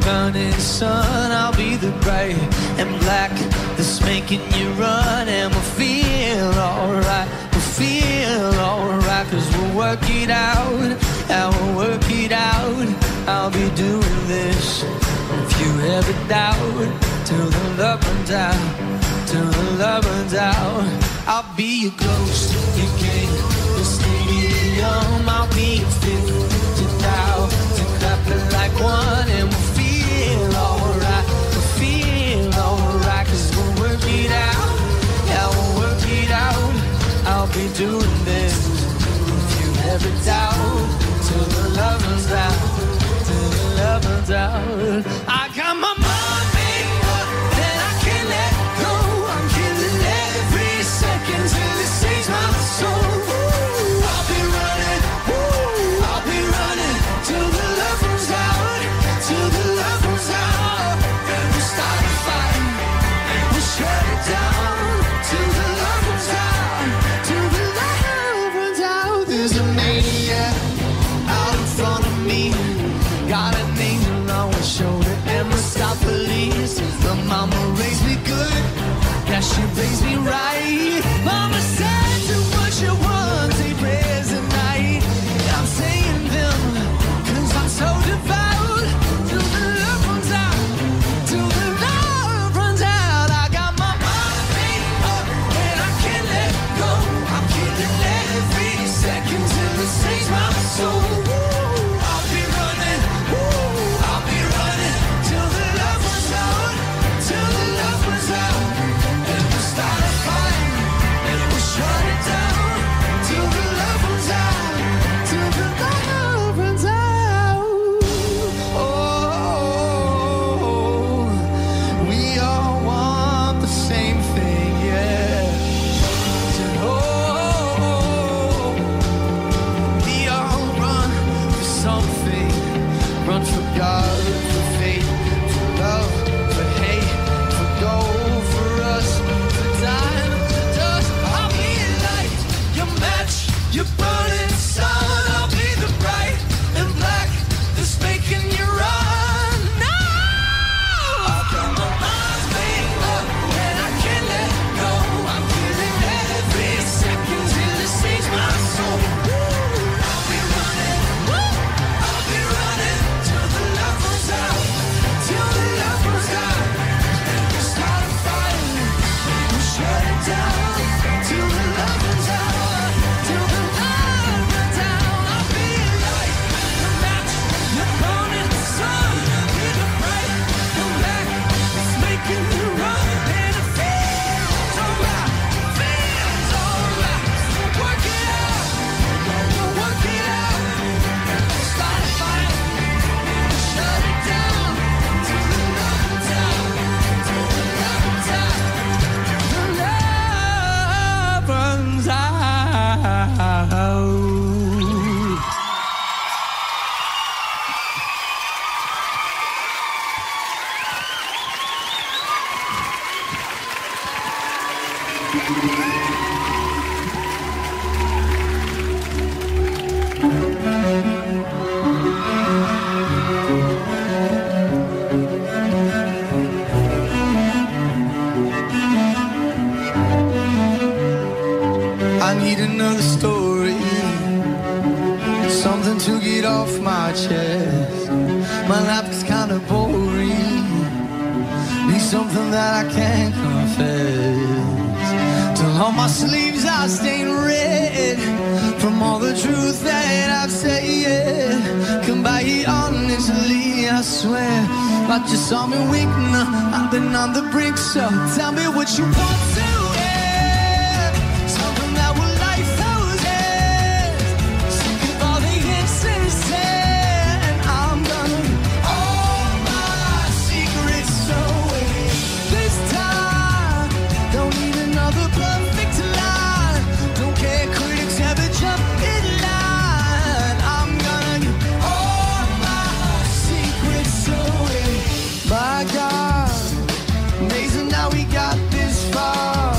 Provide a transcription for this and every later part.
burning sun. I'll be the gray and black that's making you run. And we'll feel alright, we'll feel alright, cause we'll work it out, and we'll work it out. I'll be doing this if you ever doubt, till the love runs out, till the love runs out. I'll be your ghost, your king, the stadium. I'll be your fifth to doubt, to clap it like one. And we'll feel alright, we'll feel alright, cause we'll work it out, yeah, we'll work it out. I'll be doing this if you ever doubt, till the love runs out, till the love runs out. I got my mind made up and I can't let go. I'm killing every second till it saves my soul. I'll be running, I'll be running till the love runs out, till the love runs out. And we'll start a fight, and we'll shut it down till the love runs out, till the love runs out. There's a maniac out in front of me, got an angel on his shoulder and must stop police. The mama raised me good, yeah, she raised me right. Mama said do what you want, say prayers at night. I'm saying them cause I'm so devout, till the love runs out, till the love runs out. I got my mind made up and I can't let go. I'm killing every second till it saves my soul. I'll be running, I'll be running till the love runs out, till the love runs out. And we'll start a fight, and we'll shut it down till the love runs out, till the love runs out. Oh, we all want the same thing, yeah. Oh, we all run for something, run for God, for faith, for love, for hate, for gold, for us, for time, for dust. I'll be your light, your match, your burning sun. I'll be the bright and black that's making you run. No! I've got my mind made up and I can't let go. I'm killing every second till it saves my soul. I'll be running, I'll be running till the love runs out, till the love runs out. And we'll start a fight, we'll shut it down till the love runs out, till the love runs out. I'll be your light, your match, your burning sun. I'll be the bright, the black that's making you run. And it feels alright, feels alright. So work it out, we'll work it out. We'll start a fight, we'll shut it down till the love runs out, till the love runs out, the love runs out. I need another story, something to get off my chest. My life is kinda boring, need something that I can confess. Till on my sleeves I stain red from all the truth that I've said. Come by it honestly, I swear. Like you saw me weak, now I've been on the brink. So tell me what you want to hear, something that will light thousands. Sick of all the answers said, and I'm gonna give all my secrets away. This time, don't need another perfect line. Don't care critics ever jump in line. I'm gonna give all my secrets away. My God, amazing how we got this far.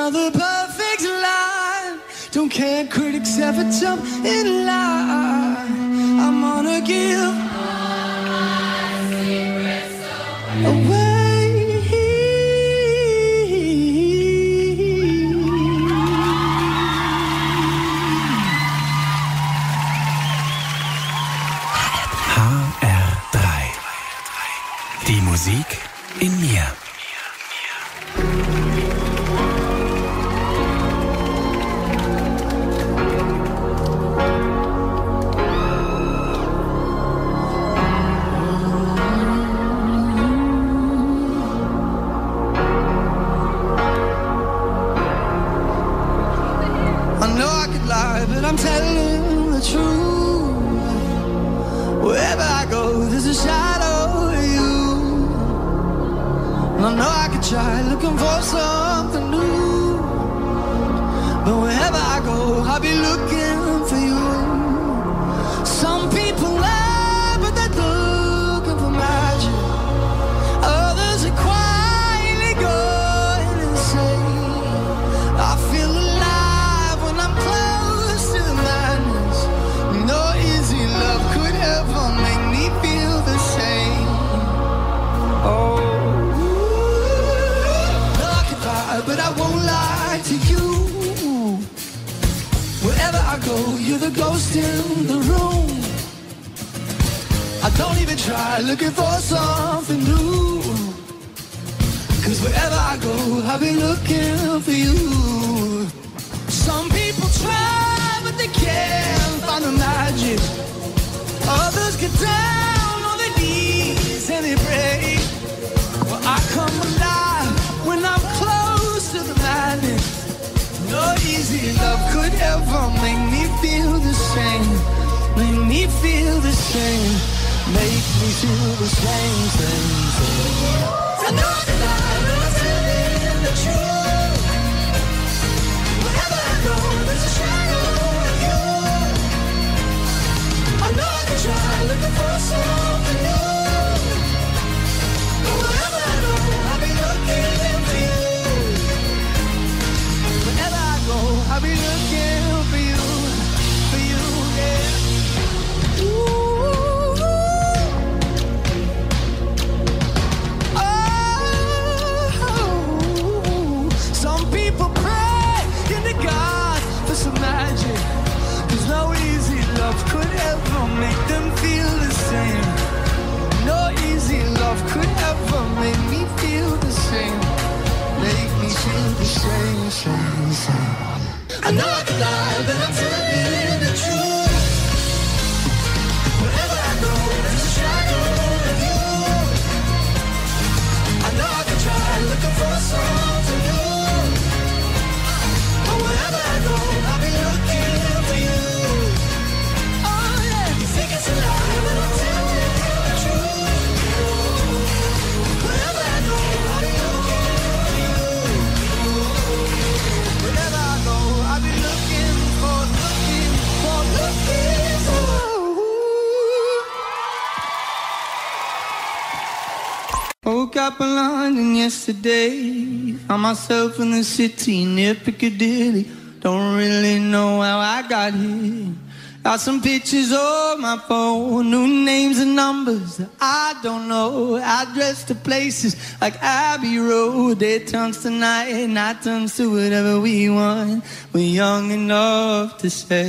another perfect line. Don't care, critics ever jump in line. I'm gonna give away. HR3. Die Musik in mir. But I'm telling the truth. Wherever I go, there's a shadow of you. And I know I could try looking for something new, but wherever I go, I'll be looking for you. Some people lie, but they're looking for magic. Others are quietly going insane. I feel alive when I'm close to the madness. No easy love could ever make me feel the same. Oh, no, I can lie, but I won't lie to you. Wherever I go, you're the ghost in the room. I don't even try looking for something new, 'cause wherever I go, I'll be looking for you. Some people try, but they can't find the magic. Others get down on their knees and they pray. Well, I come alive when I'm close to the madness. No easy love could ever make me feel the same. Make me feel the same. Make me feel the same, same, same. I know I can lie, but I'm telling the truth. Wherever I go, there's a shadow of you. I know I can try looking for something new, but wherever I go, I'll be looking for you. Wherever I go, I'll be looking for you, yeah. Ooh. Oh, some people pray into God for some magic, 'cause no easy love could ever make them feel the same. No easy love could ever make me feel the same. Make me feel the same, same, same. I know I can lie, but I'm telling the truth. Wherever I go, there's a shadow of you. I know I can try looking for something new, but wherever I go, I'll be looking for you. Oh yeah, you think it's a lie, but I'm telling the truth. Wherever I go, I'll be looking for you. Wherever I go, I'll be looking for. Woke up in London yesterday, found myself in the city near Piccadilly. Don't really know how I got here. Got some pictures on my phone, new names and numbers that I don't know. Address to places like Abbey Road. Day turns to night, night turns to whatever we want. We're young enough to say,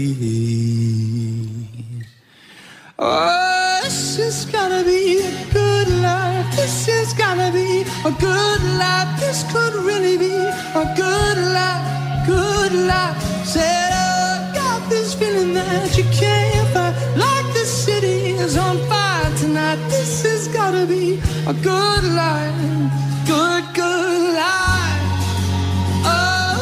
oh, this is gonna be a good life. This is gonna be a good life. This could really be a good life, good life. Said, oh, got this feeling that you can't find. Like the city is on fire tonight. This has gotta be a good life, good, good life. Oh,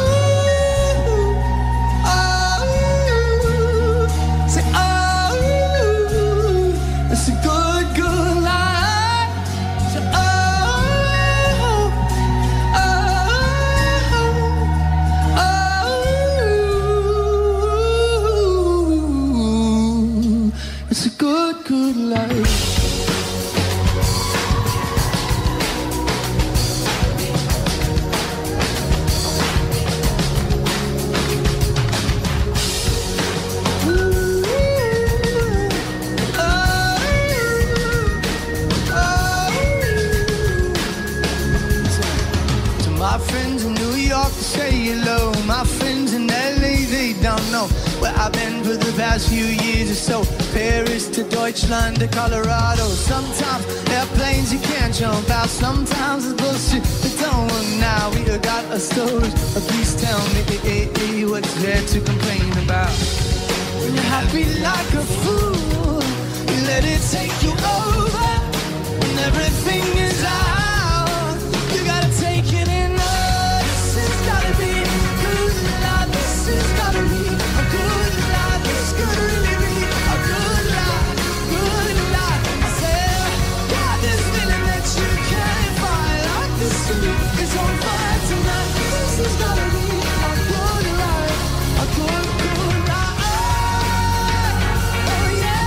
oh, say, oh, it's a good, good life. Say, oh, oh, oh, it's a good, good life. say hello. My friends in LA, they don't know where I've been for the past few years or so. Paris to Deutschland to Colorado. Sometimes airplanes you can't jump out. Sometimes it's bullshit that don't work now. We got a story, but please tell me what's there to complain about. When you're happy like a fool, you let it take you over. When everything is out, you gotta take it in. This has gotta be a good life. This has gotta be a good life. This could really be a good life. Good life. I said, yeah, this feeling that you can't find. Like this city is on fire tonight. This has gotta be a good life. A good life. Oh yeah.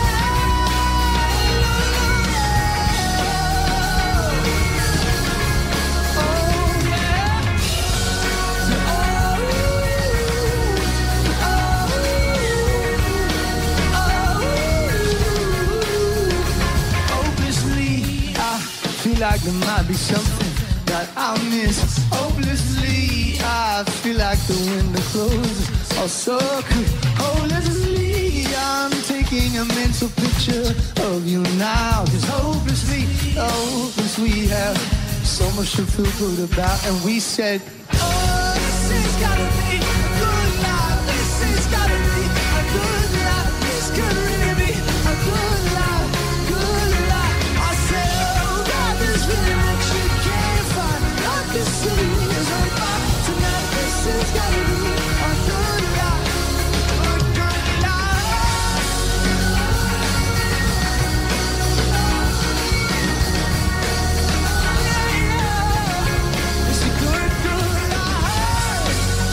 Like there might be something that I miss. Hopelessly, I feel like the window closes. Oh, so quick. Hopelessly, I'm taking a mental picture of you now. Cause hopelessly, we have so much to feel good about. And we said, oh, this has gotta be a good life. This has gotta be a good life. This could really be a good life. Good life. I said, this really makes you can't find. Like this city is on fire tonight. This has gotta be a good life. A good life. Yeah, yeah. It's a good life.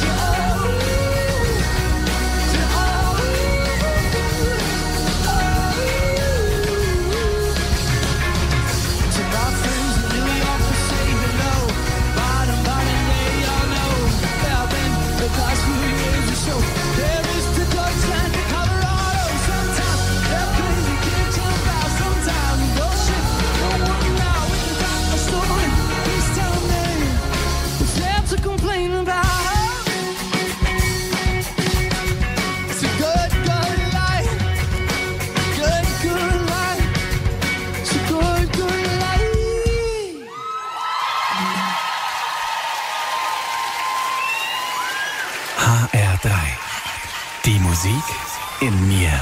To my friends in New York, I say hello. Bottom, yeah, y'all know. Well, been the past few years or so. Paris to Deutschland to Colorado. Sometimes airplanes you can't jump out. Sometimes bullshit don't work now. We can got a story. Please tell me what's there to complain about. It's a good life. Good life. It's a good life. HR3. Die Musik in mir.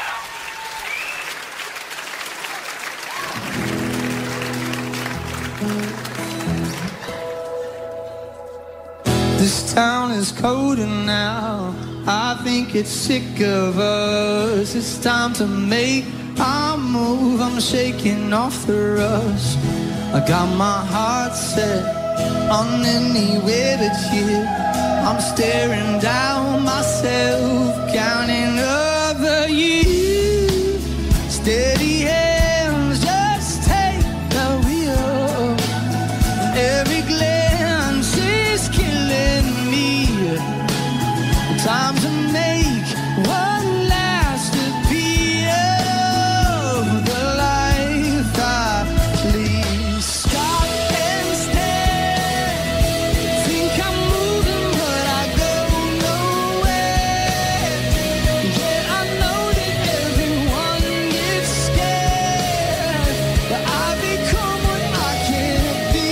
This town is colder now. I think it's sick of us. It's time to make our move. I'm shaking off the rust. I got my heart set on anywhere but here. I'm staring down myself, counting over years. Steady hands, just take the wheel. Every glance is killing me. Time to make one last appeal. The life I lead. Stop and stare. Think I'm moving, but I go nowhere. Yeah, I know that everyone gets scared, but I become what I can't be.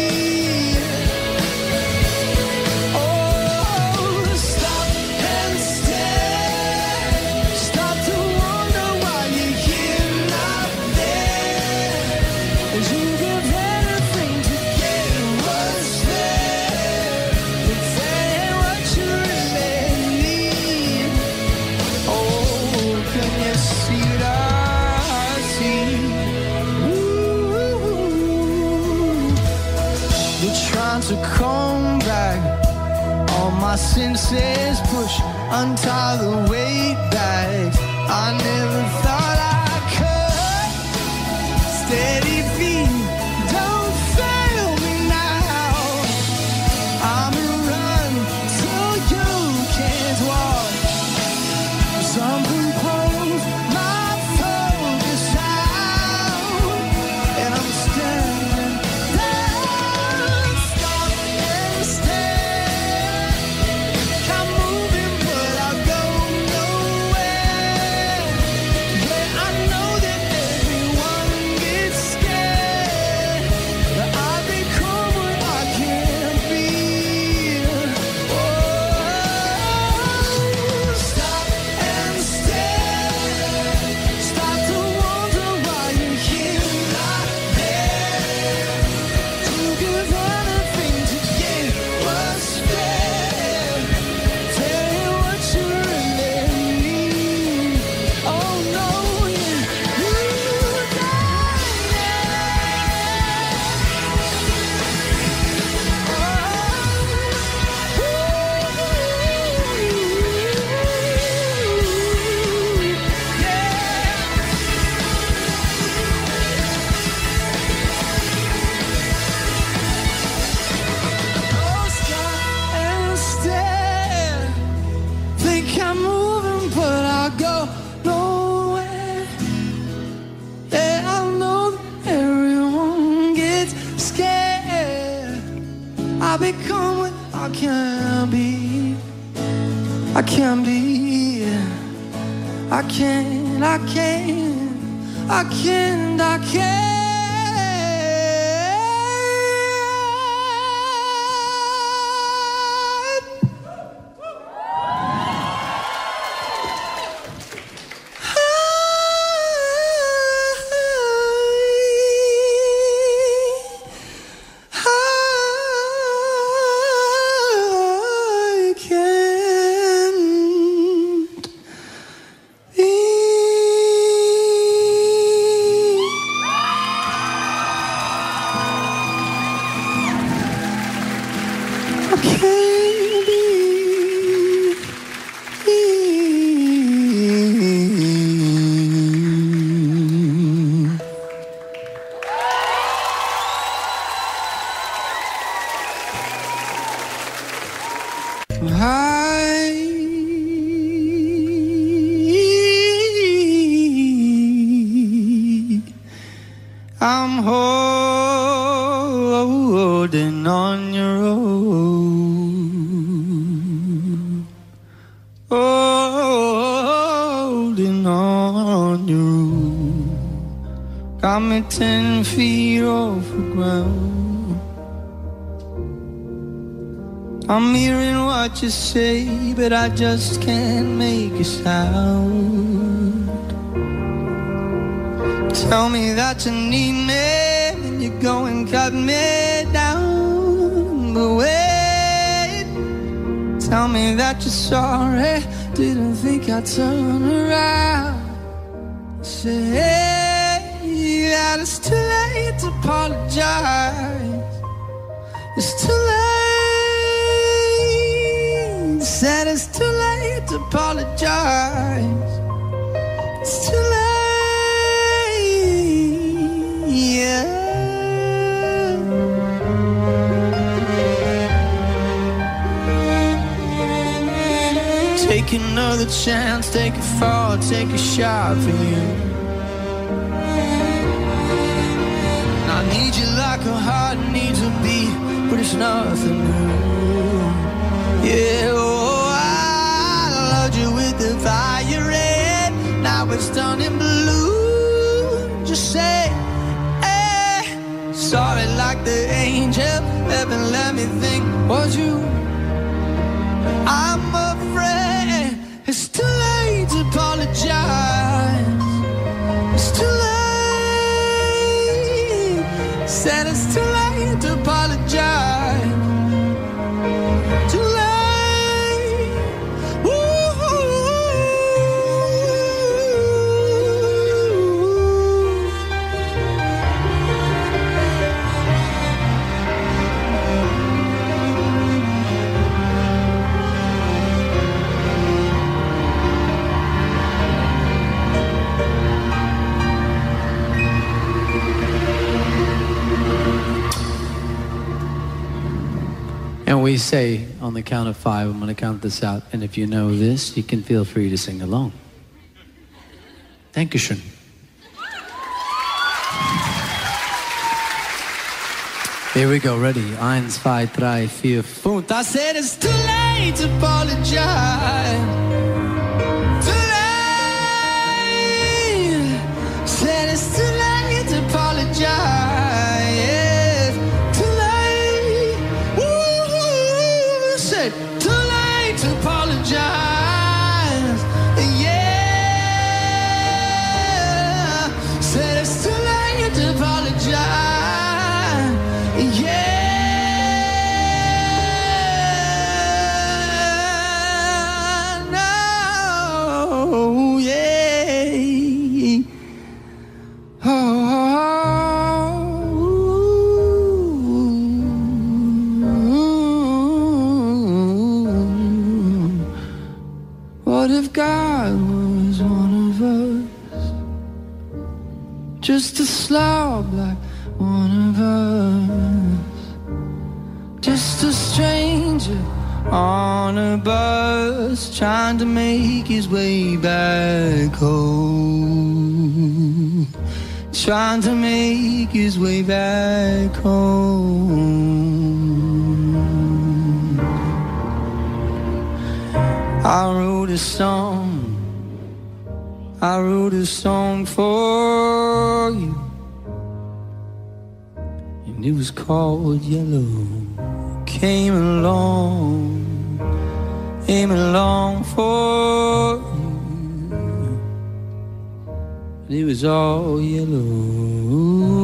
Oh, stop and stare. Stop to wonder why you're here, not there. As you give anything to get what's there, but then what you really need. Oh, can you see what I see? Ooh, you're trying to come back. All my senses push, untie the weight back. I never thought I could. Steady feet, don't fail me now. I'm a run till you can't walk. Something pulls my focus out, and I'm standing there. Stop and stare. I become what I can't be. I can't be. I can't, I can't, I can't, I can't. I'm holding on your road, holding on your road. Got me 10 feet off the ground. I'm hearing what you say, but I just can't make a sound. Tell me that you need me, and you go and cut me down. But wait, tell me that you're sorry, didn't think I'd turn around. Say that it's too late to apologize. It's too late. Said it's too late to apologize. It's too late. Take another chance, take a fall, take a shot for you. I need you like a heart needs a beat, but it's nothing new. Yeah, oh, I loved you with the fire red, now it's turning blue. Just say, hey, sorry like the angel, heaven let me think was you. I'm afraid it's too late to apologize. It's too late. Said it's too late to apologize. Too late. And we say on the count of 5, I'm going to count this out. And if you know this, you can feel free to sing along. Dankeschön. Here we go, ready? 1, 2, 3, 4, 5. I said it's too late to apologize. Too late. Said it's too late to apologize. Too late to apologize. Yeah. Said it's too late to apologize. Yeah. No. Yeah. Oh. What if God was one of us? Just a slob like one of us. Just a stranger on a bus trying to make his way back home. Trying to make his way back home. a song. I wrote a song for you, and it was called Yellow. Came along for you, and it was all yellow.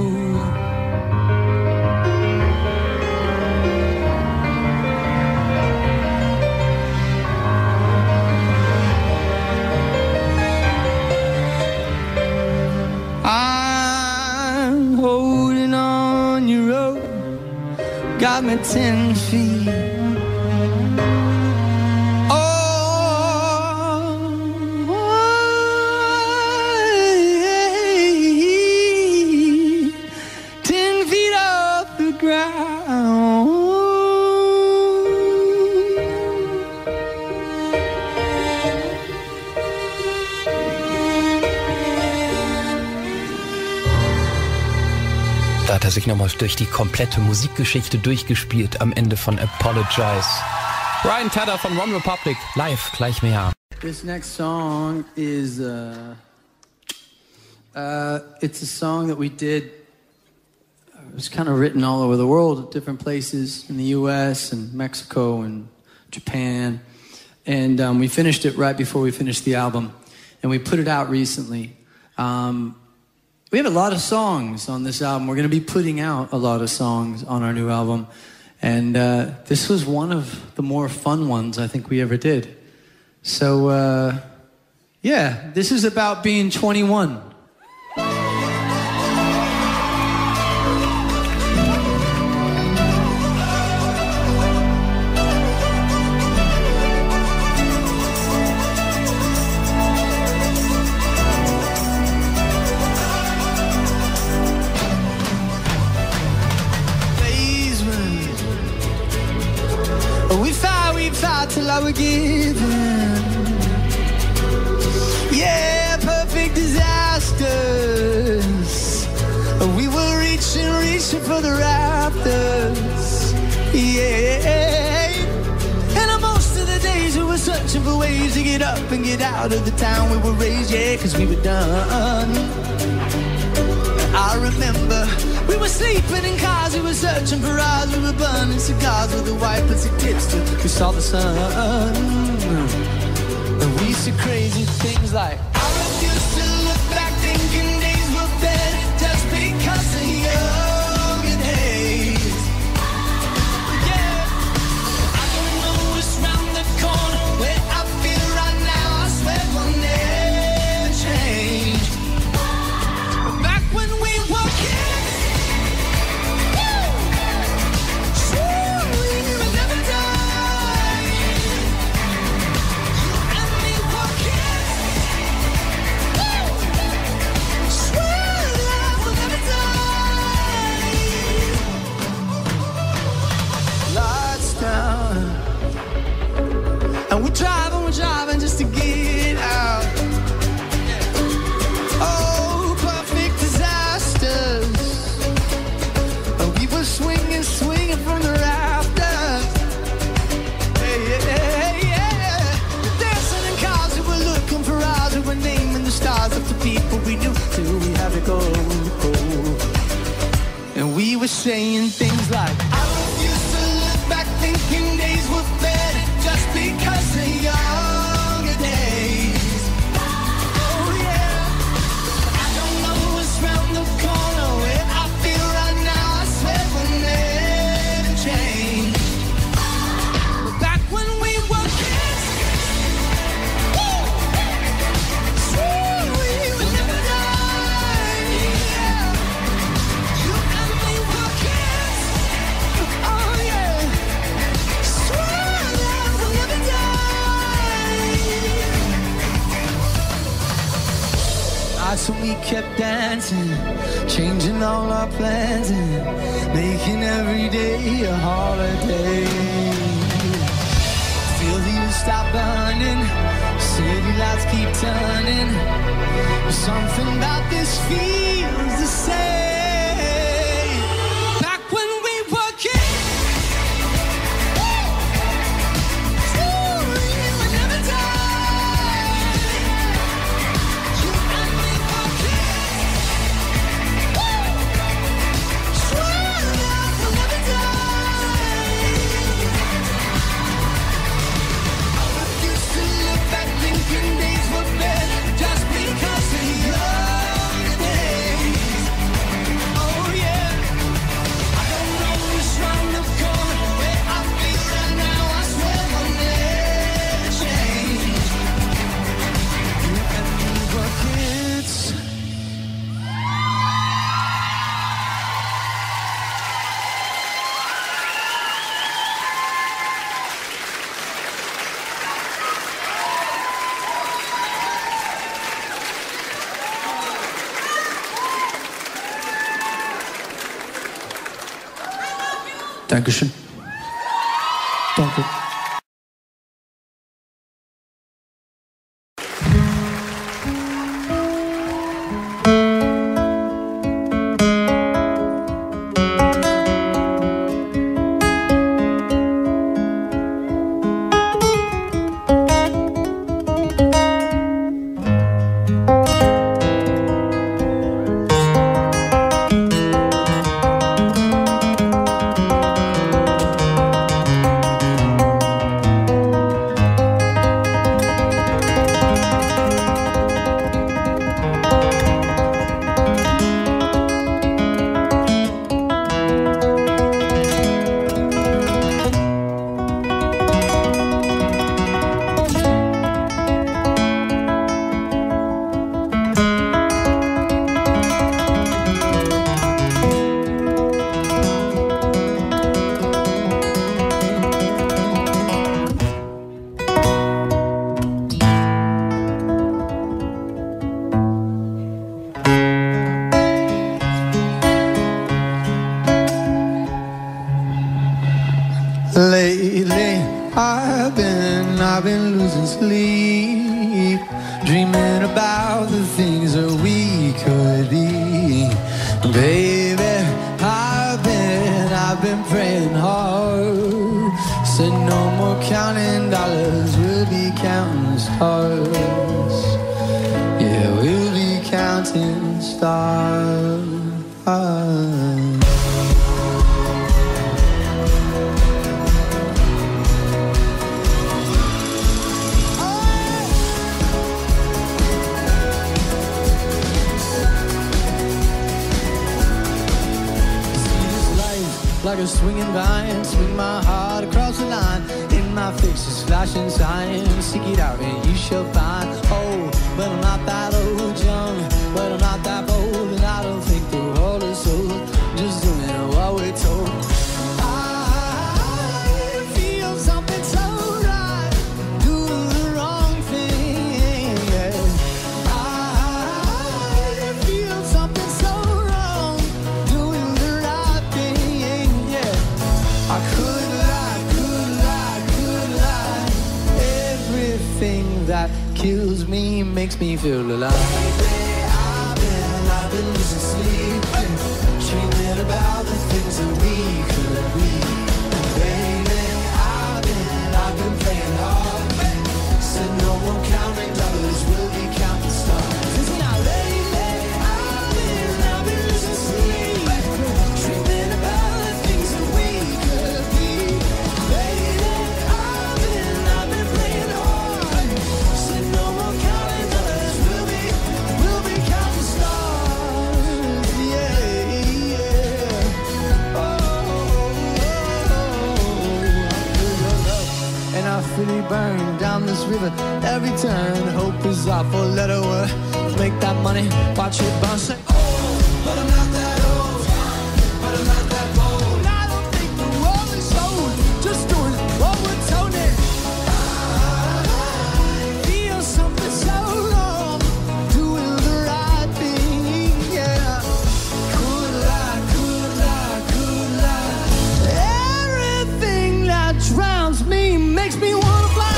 I'm holding on your rope, got me 10 feet. Oh, 10 feet off the ground. Da hat er sich nochmal durch die komplette Musikgeschichte durchgespielt am Ende von Apologize. Ryan Tedder von One Republic, live, gleich mehr. This next song is it's a song that we did. It was kind of written all over the world, at different places in the U.S. and Mexico and Japan, and we finished it right before we finished the album, and we put it out recently. We have a lot of songs on this album. We're going to be putting out a lot of songs on our new album. And this was one of the more fun ones I think we ever did. So, yeah, this is about being 21. Till I were given, yeah, perfect disasters. We were reaching for the rafters, yeah. And most of the days we were searching for ways to get up and get out of the town we were raised, yeah, 'cause we were done. I remember we were sleeping in cars, we were searching for ours, we were burning cigars with the white plastic tips till we saw the sun. And we said crazy things like, I refuse to look back thinking days were better just because of younger days. Yeah, I don't know what's round the corner, where I feel right now, I swear will never change. Back when we were kids, and we're driving just to get out. Oh, perfect disasters. We were swinging from the rafters. Hey, yeah. Dancing in cars, we were looking for ours, we were naming the stars of the people we knew till we had to go. And we were saying things like, I refuse to look back thinking days were better just because of younger days. Oh yeah, I don't know what's round the corner, where I feel right now, I swear will never change. Back when we were kids, swear we would never die. Yeah. You and me were kids, oh yeah, swear that we'll never die. Nights when we kept dancing, changing all our plans and making every day a holiday. Feel the years stop burning, city lights keep turning. Something about this feels the same. Back when we were kids, we would never die. Dankeschön. Danke. Lately, I've been losing sleep, dreaming about the things that we could be. Baby, I've been praying hard. Said no more counting dollars, we'll be counting stars. Yeah, we'll be counting stars. Like a swinging vine, swing my heart across the line. In my face is flashing signs. Seek it out and you shall find. Oh, but I'm not that old, young, but I'm not that bold, and I don't think the world is sold. Just doing what we're told. I feel something so right, doing the wrong thing. Yeah. I feel something so wrong, doing the right thing. I could lie. Everything that kills me makes me feel alive. I've been losing sleep, dreaming about the things that we could be. Baby, I've been playing hard. Said no one counting dollars, we'll be counting stars. Now lately, I've been losing sleep, dreaming about the things that we could be. Baby, I've been playing hard. Said no more counting dollars, we'll be counting stars. Yeah. Oh. And I feel it burn down this river every turn. Hope is awful, let it work. Make that money, watch it burn. Say, oh, but I'm not that old, but I'm not that bold. I don't think the world is sold, just doing what we're told. I feel something so wrong, doing the right thing, yeah. Could lie. Everything that drowns me makes me wanna fly.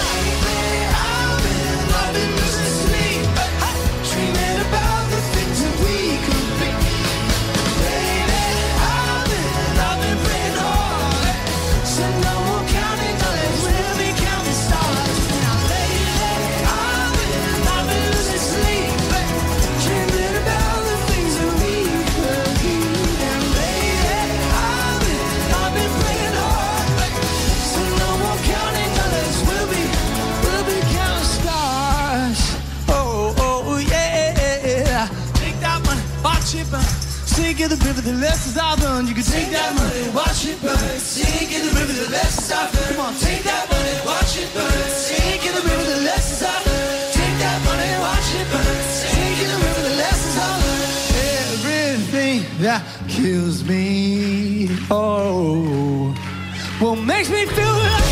I've been losing sleep, dreaming about the things that we could be. Baby, I've been praying hard. Said no more counting dollars, we'll be counting stars. Now lately, I've been losing sleep, dreaming about the things that we could be. And baby, I've been praying hard. Said no more counting dollars, we'll be counting stars. Oh yeah. Take that money, watch it burn. Sink in the river, the less is all done. You can take that money, watch it burn. Sink in the river, the less is all done. Come on, take that money, watch it burn. Sink in the river, the less is all done. Take that money, watch it burn. Sink in the river, the less is all done. Everything that kills me, oh, well, makes me feel like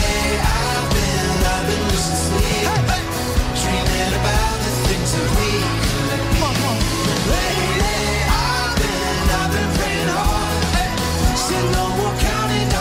I've been losing sleep, dreaming about the things that we could be. Lately, I've been praying hard. Said no more counting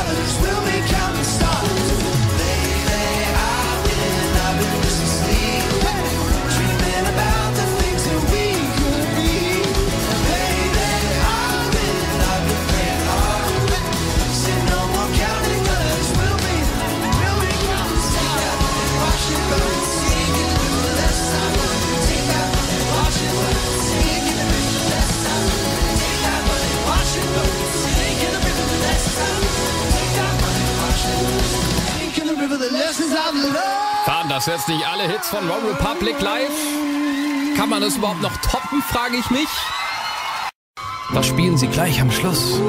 of love. Waren das jetzt nicht alle Hits von One Republic live? Kann man das überhaupt noch toppen, frage ich mich. Was spielen sie gleich am Schluss?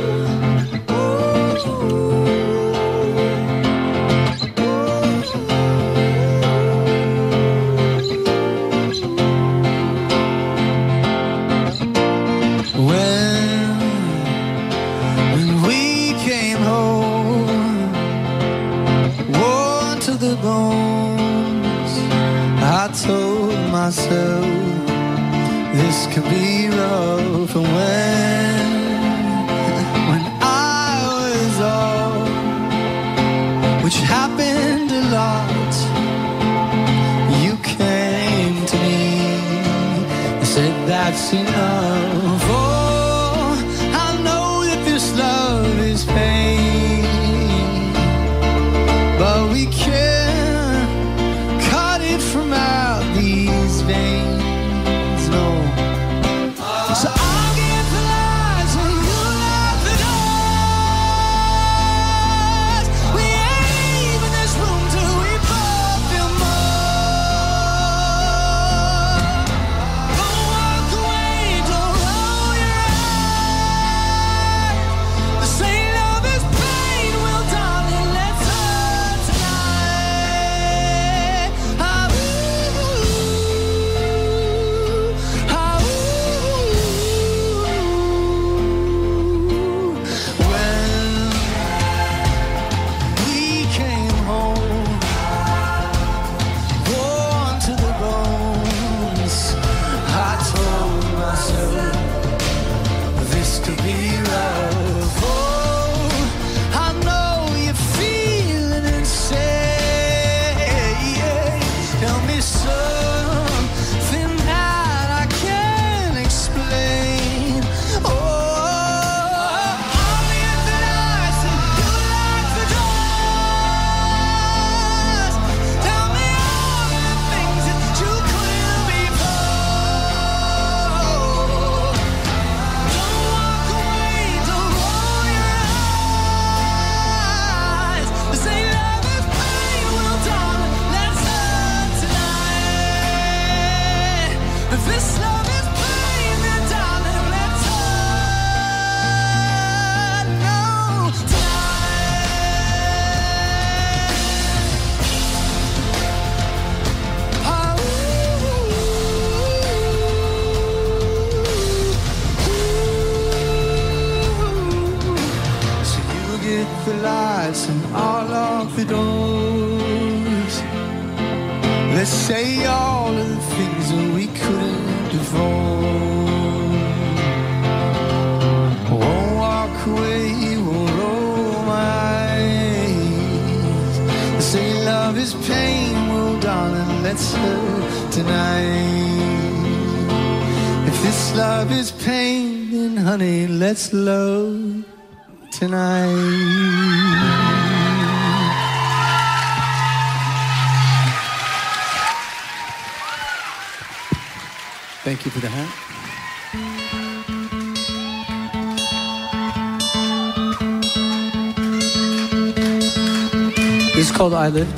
When we came home, worn to the bones, I told myself this could be rough. And when I was off, which happened a lot, you came to me and said that's enough. Oh, I know that this love is pain, but we can't cut it from out these veins, no. So I'll give the lights when you lock the doors. We ain't leaving this room till we both feel more. Don't walk away, don't roll your eyes. The same love is pain, well darling, let's hurt tonight. When we came home, worn to the bones, I told myself this could be rough. Oh, I know you're feeling insane. Tell me something that I can't explain. Oh, I'll leave the lights and you lock the doors. Tell me all the things that you couldn't before. Don't walk away, don't roll your eyes. This ain't love, it's pain, well darling, let's hurt tonight. If this love is pain, then darling, let's hurt no So you get the lights and all of the doors. Let's say all of the things that we couldn't before. Won't walk away, won't roll my eyes. Let's say love is pain, well darling, let's hurt tonight. If this love is pain, then honey, let's love tonight. Thank you for the hand. This is called I Lived.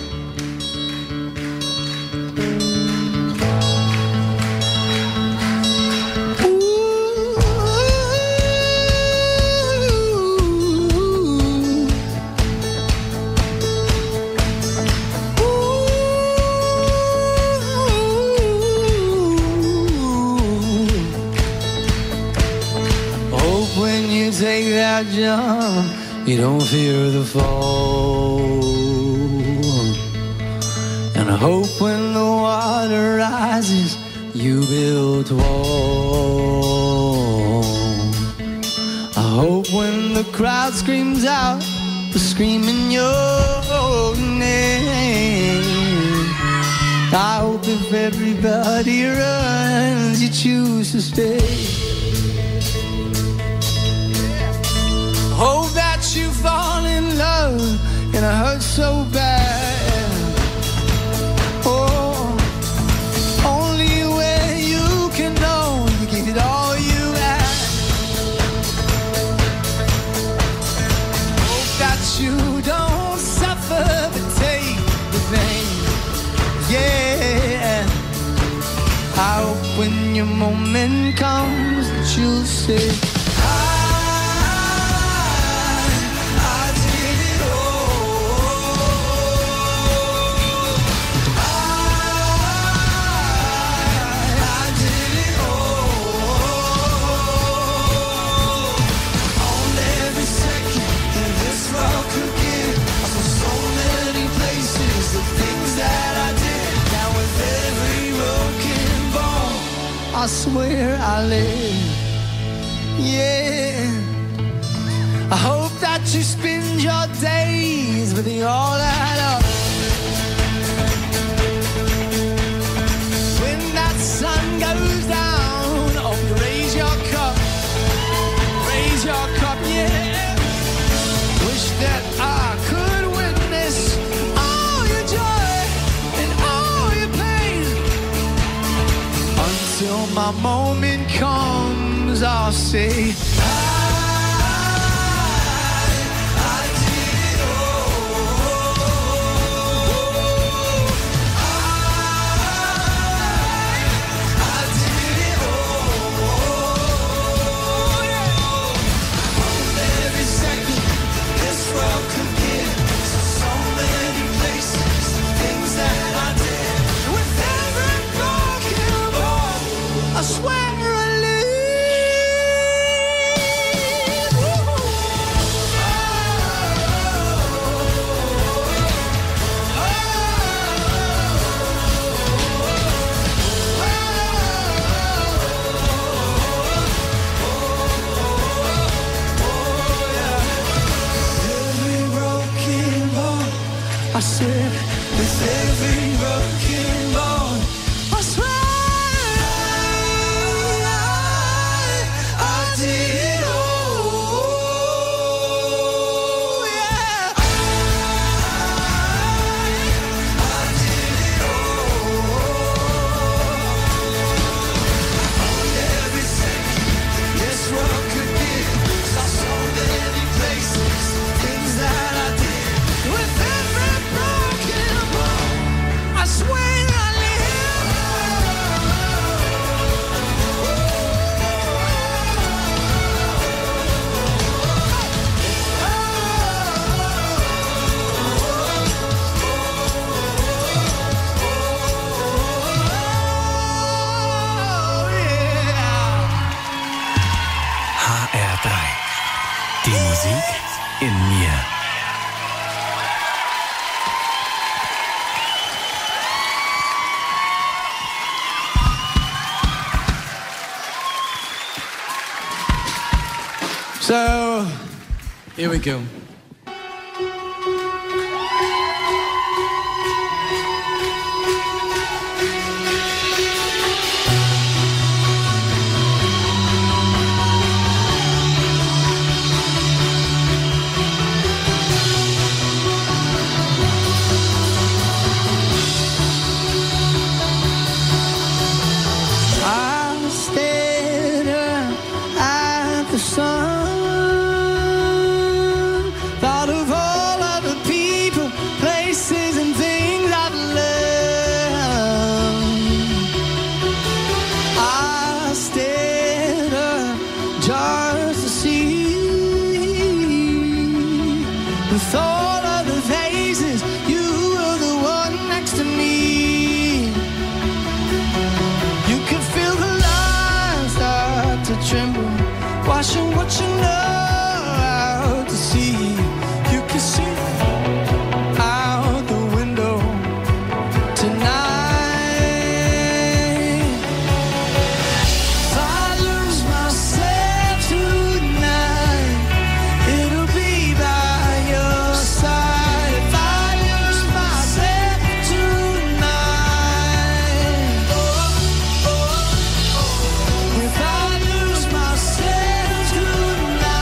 Hope when you take that jump, you don't fear the fall. And I hope when the water rises, you build a wall. I hope when the crowd screams out, they're screaming your name. I hope if everybody runs, you choose to stay. Hope that you fall in love and it hurts so bad. Oh, only way you can know you give it all you have. Hope that you don't suffer the take. when your moment comes that you'll say, I did it all. I did it all. On every second that this world could give, I saw so many places, the things that I did. Now with every broken bone, I swear I live. Yeah, I hope that you spend your days with all that up. When that sun goes down, oh, you raise your cup, yeah. Wish that I could witness all your joy and all your pain. Until my moment comes, I'll say, I swear I live. Every broken bone, I said, with every broken bone, I swear. HR3. Die Musik in mir. So, here we go. I stared at the sun, thought of all of the people, places and things I've loved. I stared up just to see, with all of the faces, you were the one next to me. You could feel the lines start to tremble, washing what you know out to sea. You can see out the window tonight. If I lose myself tonight, it'll be by your side. If I lose myself tonight, if I lose myself tonight.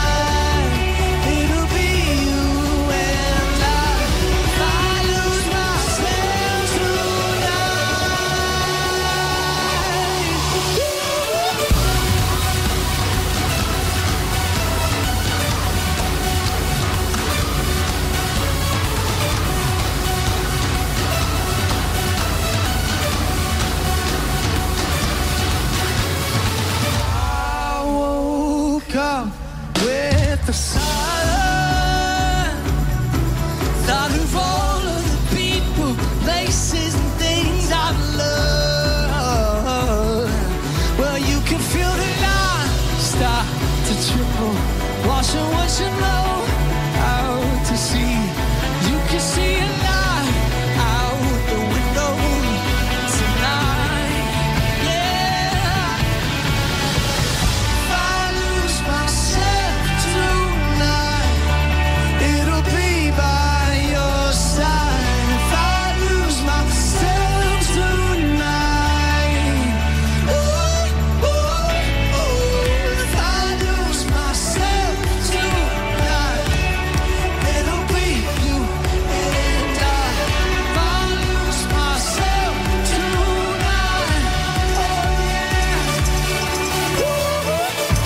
ocean, what you know out to sea. You can see a light out the window tonight. Yeah. If I lose myself tonight, it'll be by your side. If I lose myself tonight, ooh, ooh, ooh. If I lose myself tonight, it'll be you and I. If I lose myself tonight, oh yeah, ooh, oh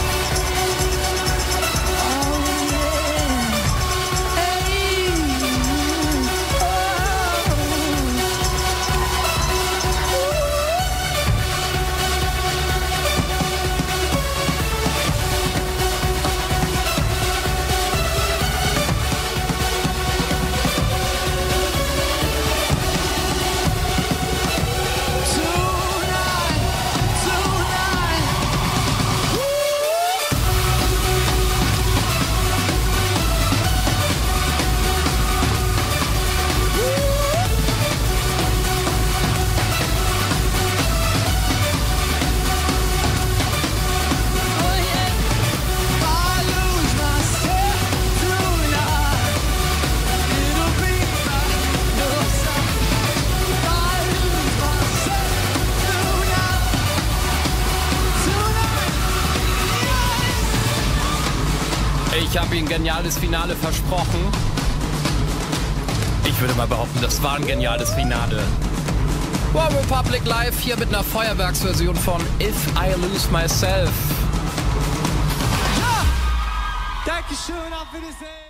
yeah, Ich habe Ihnen ein geniales Finale versprochen. Ich würde mal behaupten, das war ein geniales Finale. One Republic live hier mit einer Feuerwerksversion von If I Lose Myself. Dankeschön, auf Wiedersehen.